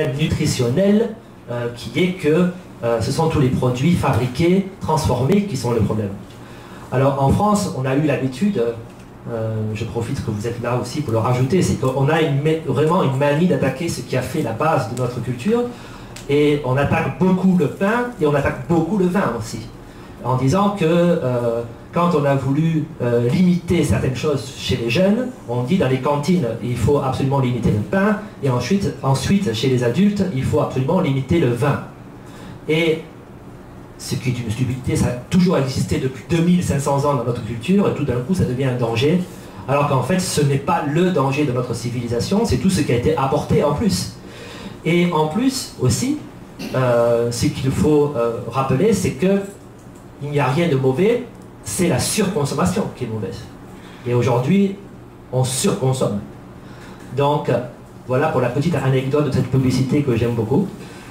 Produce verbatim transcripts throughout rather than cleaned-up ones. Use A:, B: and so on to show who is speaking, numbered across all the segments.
A: nutritionnel euh, qui est que euh, ce sont tous les produits fabriqués, transformés qui sont le problème. Alors en France, on a eu l'habitude, euh, je profite que vous êtes là aussi pour le rajouter, c'est qu'on a une, vraiment une manie d'attaquer ce qui a fait la base de notre culture, et on attaque beaucoup le pain et on attaque beaucoup le vin aussi, en disant que euh, quand on a voulu euh, limiter certaines choses chez les jeunes, on dit dans les cantines, il faut absolument limiter le pain, et ensuite, ensuite chez les adultes, il faut absolument limiter le vin. Et ce qui est une stupidité, ça a toujours existé depuis deux mille cinq cents ans dans notre culture, et tout d'un coup ça devient un danger, alors qu'en fait ce n'est pas le danger de notre civilisation, c'est tout ce qui a été apporté en plus. Et en plus aussi, euh, ce qu'il faut euh, rappeler, c'est que il n'y a rien de mauvais, c'est la surconsommation qui est mauvaise. Et aujourd'hui, on surconsomme. Donc, voilà pour la petite anecdote de cette publicité que j'aime beaucoup.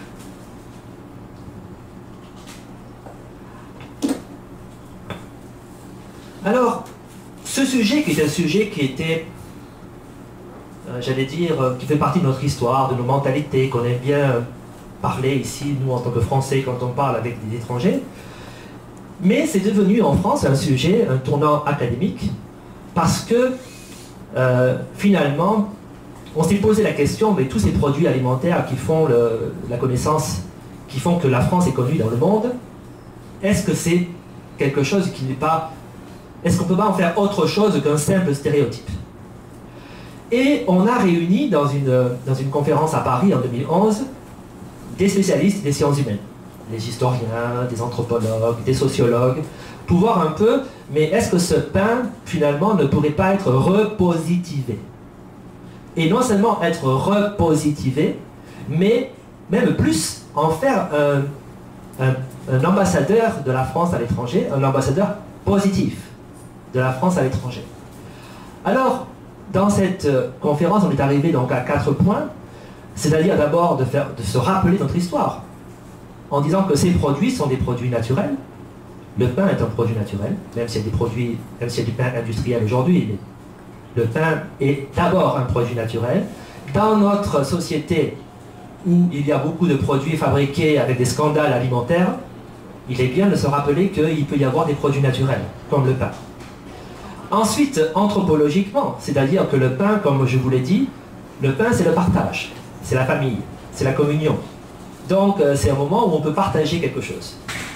A: Alors, ce sujet qui est un sujet qui était, euh, j'allais dire, euh, qui fait partie de notre histoire, de nos mentalités, qu'on aime bien euh, parler ici, nous en tant que Français, quand on parle avec des étrangers, mais c'est devenu en France un sujet, un tournant académique, parce que euh, finalement, on s'est posé la question, mais tous ces produits alimentaires qui font le, la connaissance, qui font que la France est connue dans le monde, est-ce que c'est quelque chose qui n'est pas... Est-ce qu'on ne peut pas en faire autre chose qu'un simple stéréotype? Et on a réuni dans une, dans une conférence à Paris en deux mille onze des spécialistes des sciences humaines, des historiens, des anthropologues, des sociologues, pour voir un peu, mais est-ce que ce pain, finalement, ne pourrait pas être repositivé? Et non seulement être repositivé, mais même plus, en faire un, un, un ambassadeur de la France à l'étranger, un ambassadeur positif de la France à l'étranger. Alors, dans cette conférence, on est arrivé donc à quatre points, c'est-à-dire d'abord de, faire, de se rappeler notre histoire, en disant que ces produits sont des produits naturels. Le pain est un produit naturel, même s'il y a des produits, même s'il y a du pain industriel aujourd'hui, le pain est d'abord un produit naturel. Dans notre société où il y a beaucoup de produits fabriqués avec des scandales alimentaires, il est bien de se rappeler qu'il peut y avoir des produits naturels, comme le pain. Ensuite, anthropologiquement, c'est-à-dire que le pain, comme je vous l'ai dit, le pain c'est le partage, c'est la famille, c'est la communion. Donc c'est un moment où on peut partager quelque chose.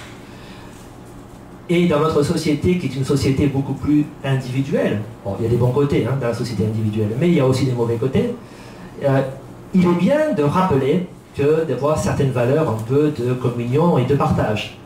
A: Et dans notre société, qui est une société beaucoup plus individuelle, bon, il y a des bons côtés hein, dans la société individuelle, mais il y a aussi des mauvais côtés, euh, il est bien de rappeler que d'avoir certaines valeurs un peu de communion et de partage.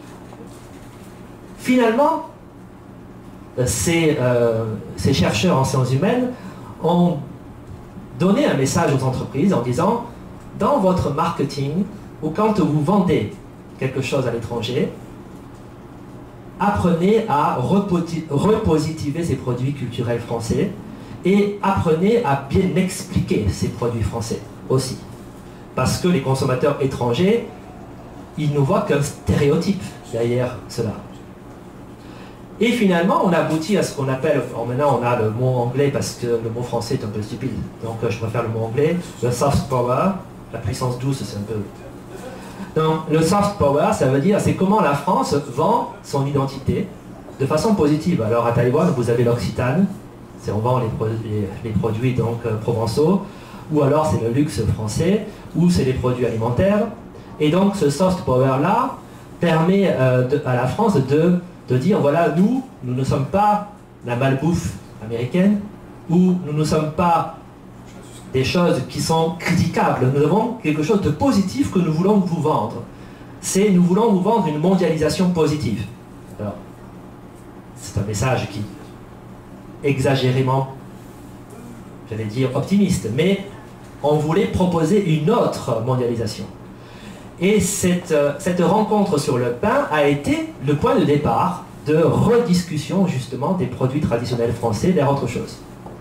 A: Finalement, ces, euh, ces chercheurs en sciences humaines ont donné un message aux entreprises en disant, dans votre marketing, ou quand vous vendez quelque chose à l'étranger, apprenez à repositiver ces produits culturels français et apprenez à bien expliquer ces produits français aussi. Parce que les consommateurs étrangers, ils ne voient qu'un stéréotype derrière cela. Et finalement, on aboutit à ce qu'on appelle, alors maintenant on a le mot anglais parce que le mot français est un peu stupide, donc je préfère le mot anglais, le soft power, la puissance douce, c'est un peu... Donc le soft power, ça veut dire, c'est comment la France vend son identité de façon positive. Alors à Taïwan, vous avez l'Occitane, c'est on vend les, pro les, les produits donc euh, provençaux, ou alors c'est le luxe français, ou c'est les produits alimentaires. Et donc ce soft power là permet euh, de, à la France de de dire, voilà, nous, nous ne sommes pas la malbouffe américaine, ou nous ne sommes pas des choses qui sont critiquables. Nous avons quelque chose de positif que nous voulons vous vendre. C'est, nous voulons vous vendre une mondialisation positive. Alors, c'est un message qui est exagérément, j'allais dire, optimiste, mais on voulait proposer une autre mondialisation. Et cette, cette rencontre sur le pain a été le point de départ de rediscussion justement des produits traditionnels français vers autre chose.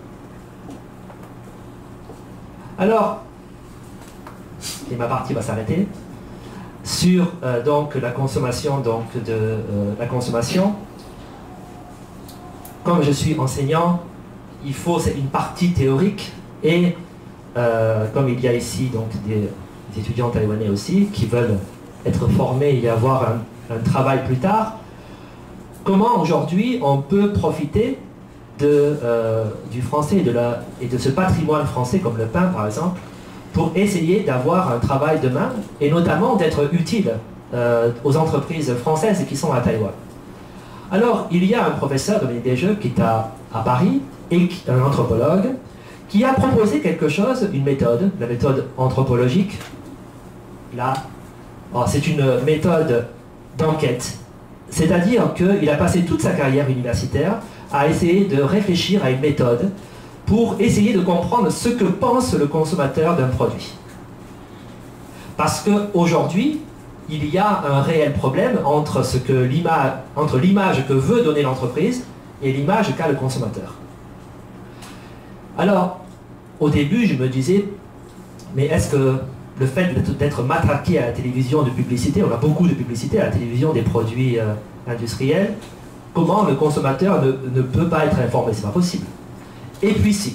A: Alors, et ma partie va s'arrêter, sur euh, donc la consommation, donc de euh, la consommation. Comme je suis enseignant, il faut, c'est une partie théorique et euh, comme il y a ici donc des des étudiants taïwanais aussi, qui veulent être formés et avoir un, un travail plus tard. Comment aujourd'hui on peut profiter de, euh, du français et de, la, et de ce patrimoine français comme le pain par exemple, pour essayer d'avoir un travail demain et notamment d'être utile euh, aux entreprises françaises qui sont à Taïwan. Alors il y a un professeur de l'I D G E qui est à, à Paris, et qui, un anthropologue, qui a proposé quelque chose, une méthode, la méthode anthropologique. Là, oh, c'est une méthode d'enquête. C'est-à-dire qu'il a passé toute sa carrière universitaire à essayer de réfléchir à une méthode pour essayer de comprendre ce que pense le consommateur d'un produit. Parce qu'aujourd'hui, il y a un réel problème entre ce que l'image, entre l'image que veut donner l'entreprise et l'image qu'a le consommateur. Alors, au début, je me disais, mais est-ce que le fait d'être matraqué à la télévision de publicité, on a beaucoup de publicité à la télévision des produits euh, industriels, comment le consommateur ne, ne peut pas être informé? C'est pas possible. Et puis si.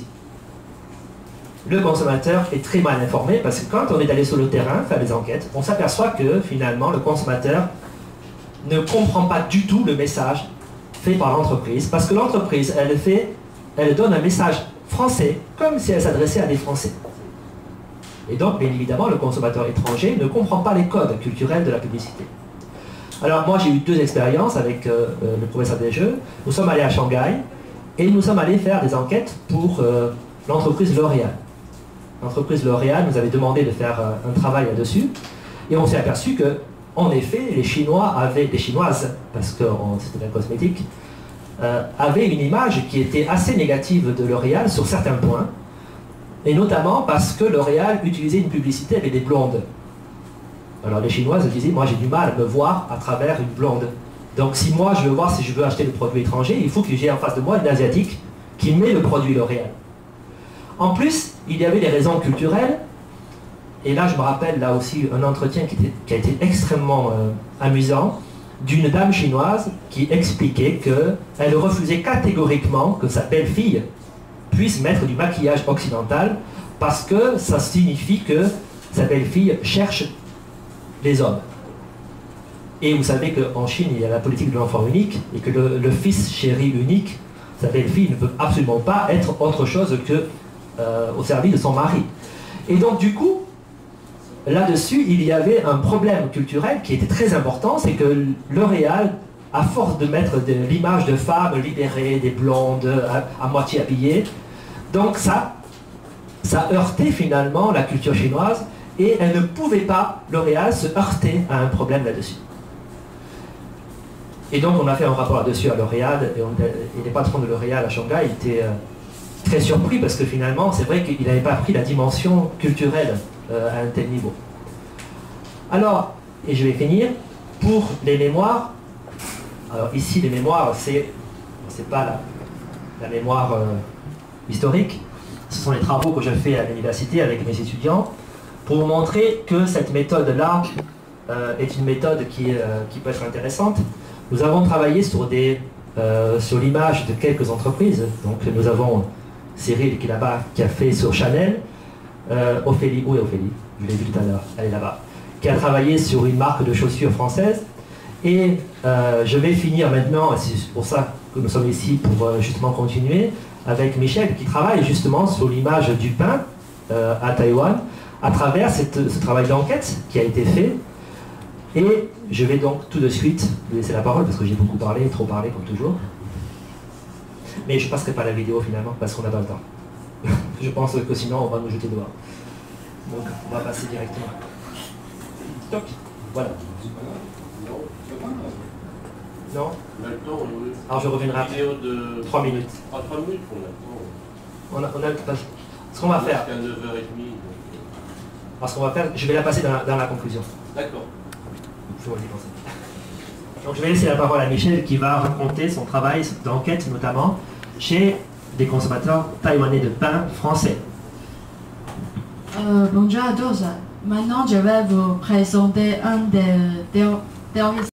A: Le consommateur est très mal informé parce que quand on est allé sur le terrain faire des enquêtes, on s'aperçoit que finalement le consommateur ne comprend pas du tout le message fait par l'entreprise parce que l'entreprise, elle fait, elle donne un message français comme si elle s'adressait à des Français. Et donc, bien évidemment, le consommateur étranger ne comprend pas les codes culturels de la publicité. Alors, moi, j'ai eu deux expériences avec euh, le professeur des jeux. Nous sommes allés à Shanghai et nous sommes allés faire des enquêtes pour euh, l'entreprise L'Oréal. L'entreprise L'Oréal nous avait demandé de faire euh, un travail là-dessus et on s'est aperçu que, en effet, les Chinois avaient, les Chinoises, parce que c'était un cosmétique, euh, avaient une image qui était assez négative de L'Oréal sur certains points. Et notamment parce que L'Oréal utilisait une publicité avec des blondes. Alors les Chinoises disaient, moi j'ai du mal à me voir à travers une blonde. Donc si moi je veux voir si je veux acheter le produit étranger, il faut que j'ai en face de moi une Asiatique qui met le produit L'Oréal. En plus, il y avait des raisons culturelles. Et là je me rappelle là aussi un entretien qui, était, qui a été extrêmement euh, amusant d'une dame chinoise qui expliquait qu'elle refusait catégoriquement que sa belle-fille puisse mettre du maquillage occidental parce que ça signifie que sa belle-fille cherche les hommes. Et vous savez qu'en Chine, il y a la politique de l'enfant unique et que le, le fils chéri unique, sa belle-fille, ne peut absolument pas être autre chose que euh, au service de son mari. Et donc du coup, là-dessus, il y avait un problème culturel qui était très important, c'est que L'Oréal, à force de mettre de l'image de femmes libérées, des blondes, à, à moitié habillées, donc ça, ça heurtait finalement la culture chinoise et elle ne pouvait pas, L'Oréal, se heurter à un problème là-dessus. Et donc on a fait un rapport là-dessus à L'Oréal et, et les patrons de L'Oréal à Shanghai étaient euh, très surpris parce que finalement, c'est vrai qu'il n'avait pas pris la dimension culturelle euh, à un tel niveau. Alors, et je vais finir, pour les mémoires. Alors ici, les mémoires, c'est c'est pas la, la mémoire euh, historique, ce sont les travaux que je fais à l'université avec mes étudiants pour vous montrer que cette méthode-là euh, est une méthode qui, euh, qui peut être intéressante. Nous avons travaillé sur, des, euh, sur l'image de quelques entreprises. Donc nous avons Cyril qui est là-bas, qui a fait sur Chanel, euh, Ophélie, où est Ophélie? Je l'ai vu tout à l'heure, elle est là-bas, qui a travaillé sur une marque de chaussures française. Et euh, je vais finir maintenant, et c'est pour ça que nous sommes ici, pour euh, justement continuer, avec Michel qui travaille justement sur l'image du pain euh, à Taïwan, à travers cette, ce travail d'enquête qui a été fait. Et je vais donc tout de suite lui laisser la parole, parce que j'ai beaucoup parlé, trop parlé comme toujours. Mais je ne passerai pas la vidéo finalement, parce qu'on n'a pas le temps. Je pense que sinon on va nous jeter dehors. Donc on va passer directement. Donc, voilà. Non.
B: Maintenant,
A: alors je reviendrai après.
B: Vidéo de
A: trois minutes.
B: Ah, trois minutes pour maintenant.
A: On a, on a, ce qu'on va faire.
B: Jusqu'à neuf heures trente. Donc...
A: Alors, ce qu'on va faire, je vais la passer dans la, dans la conclusion.
B: D'accord.
A: Je vais y penser. Donc je vais laisser la parole à Michel qui va raconter son travail d'enquête notamment chez des consommateurs taïwanais de pain français.
C: Euh, bonjour à tous. Maintenant, je vais vous présenter un des, des, des